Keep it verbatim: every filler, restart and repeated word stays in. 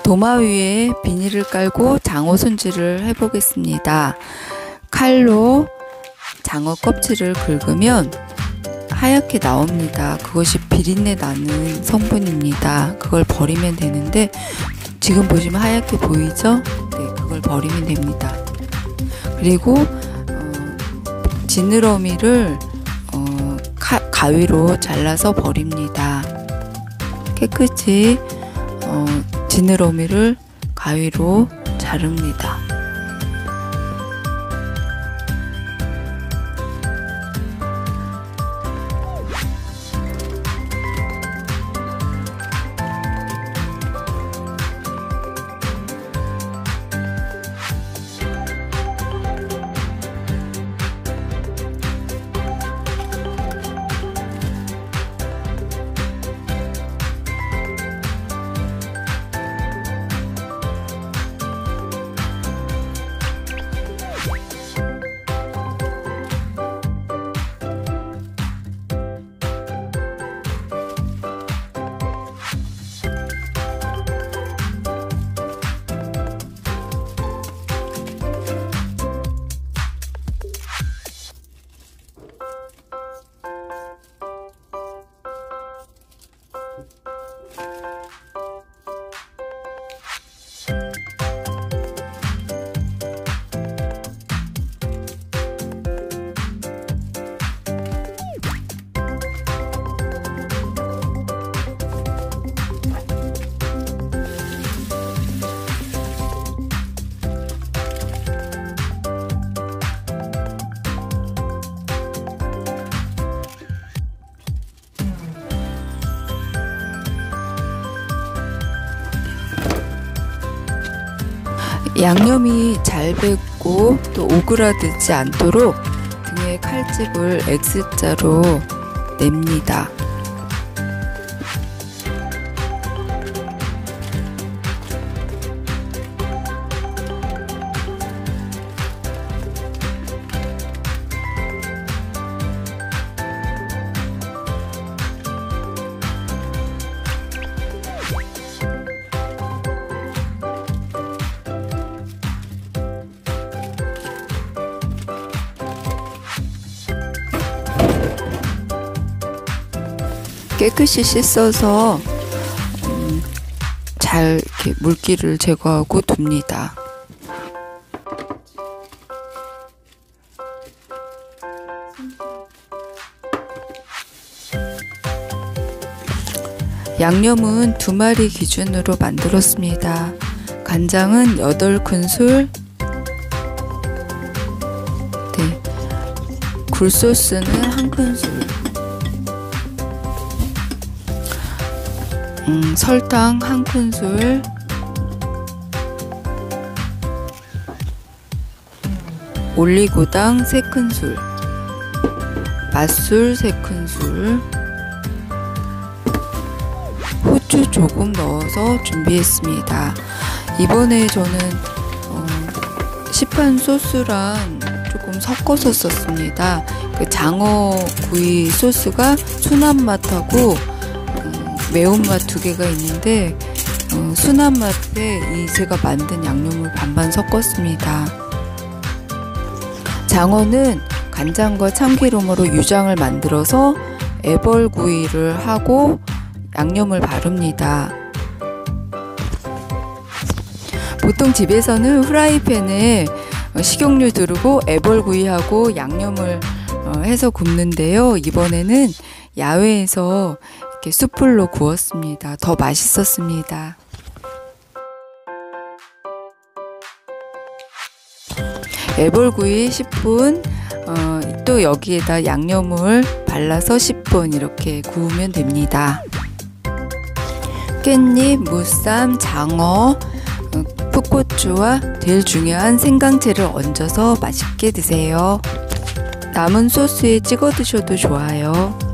도마 위에 비닐을 깔고 장어 손질을 해보겠습니다. 칼로 장어 껍질을 긁으면 하얗게 나옵니다. 그것이 비린내 나는 성분입니다. 그걸 버리면 되는데 지금 보시면 하얗게 보이죠? 네, 그걸 버리면 됩니다. 그리고 어, 지느러미를 어, 가, 가위로 잘라서 버립니다. 깨끗이 어, 지느러미를 가위로 자릅니다. 양념이 잘 배고 또 오그라들지 않도록 등에 칼집을 X자로 냅니다. 깨끗이 씻어서 음, 잘 이렇게 물기를 제거하고 둡니다. 양념은 두 마리 기준으로 만들었습니다. 간장은 여덟 큰술, 네, 굴소스는 한 큰술, 음, 설탕 한 큰술, 올리고당 세 큰술, 맛술 세 큰술, 후추 조금 넣어서 준비했습니다. 이번에 저는 어, 시판 소스랑 조금 섞어서 썼습니다. 그 장어 구이 소스가 순한 맛하고 매운맛 두 개가 있는데 어, 순한 맛에 이 제가 만든 양념을 반반 섞었습니다. 장어는 간장과 참기름으로 유장을 만들어서 애벌구이를 하고 양념을 바릅니다. 보통 집에서는 후라이팬에 식용유 두르고 애벌구이하고 양념을 해서 굽는데요. 이번에는 야외에서 이렇게 숯불로 구웠습니다. 더 맛있었습니다. 애벌구이 십 분, 어, 또 여기에다 양념을 발라서 십 분 이렇게 구우면 됩니다. 깻잎, 무쌈, 장어, 어, 풋고추와 제일 중요한 생강채를 얹어서 맛있게 드세요. 남은 소스에 찍어 드셔도 좋아요.